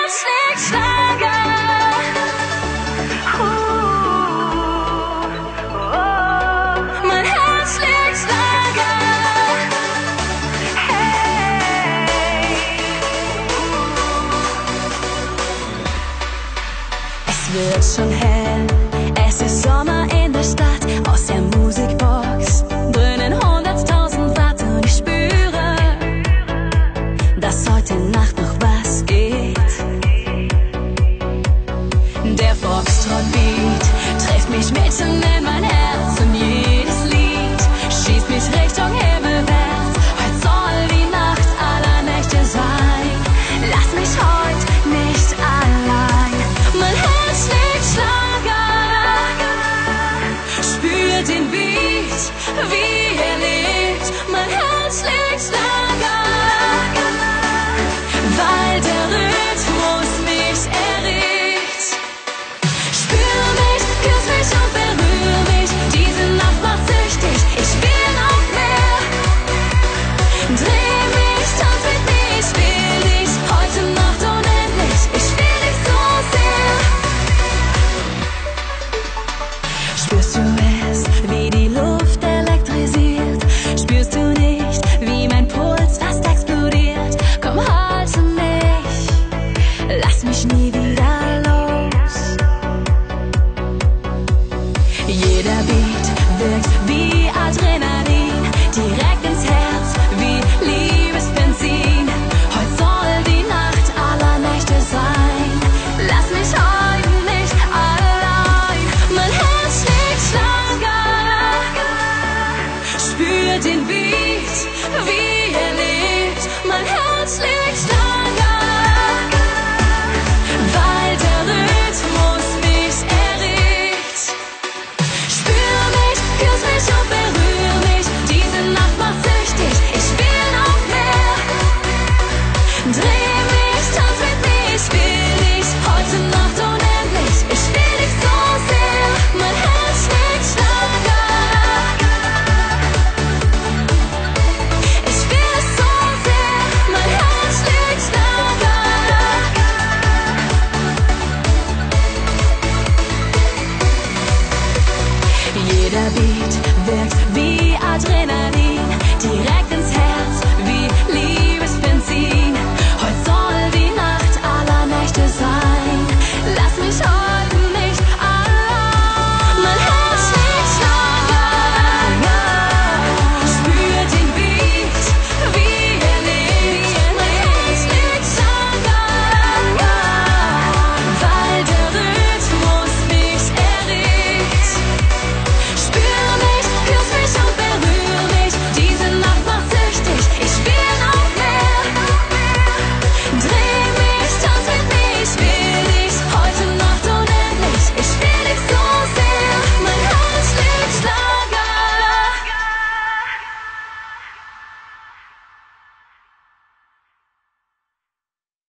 Herz schlägt Schlager. Mein Herz schlägt Schlager. Hey. Es wird schon hell, es ist Sommer in der Stadt, aus der Musikbox drinnen 100.000 Watt und ich spüre, dass heute Nacht noch was geht. Der Foxtrot-Beat trifft mich mitten in mein Herz und jedes Lied schießt mich Richtung Himmelwärts. Heute soll die Nacht aller Nächte sein, lass mich heute nicht allein. Mein Herz schlägt Schlager, spür den Beat, wie er lebt. Mein Herz schlägt Schlager, weil der Rhythmus mich erregt. Spür mich, küss mich und berühr mich, diese Nacht macht süchtig, ich will noch mehr. Dreh mich, tanz mit mir, ich will dich heute Nacht unendlich, ich will dich so sehr. Spürst du es, wie die Luft elektrisiert? Spürst du nicht, wie mein Puls fast explodiert? Komm, halte mich, lass mich nie wieder los. Jeder Beat wirkt wie Adrenalin, direkt ins Herz wie Liebesbenzin. Heute soll die Nacht aller Nächte sein, lass mich heute nicht allein. Mein Herz schlägt Schlager, spür den Beat, wie er lebt. Mein Herz schlägt Schlager, weil der Rhythmus mich erregt. Spür mich, küss mich und berühr mich, diese Nacht macht süchtig, ich will noch mehr. Dreh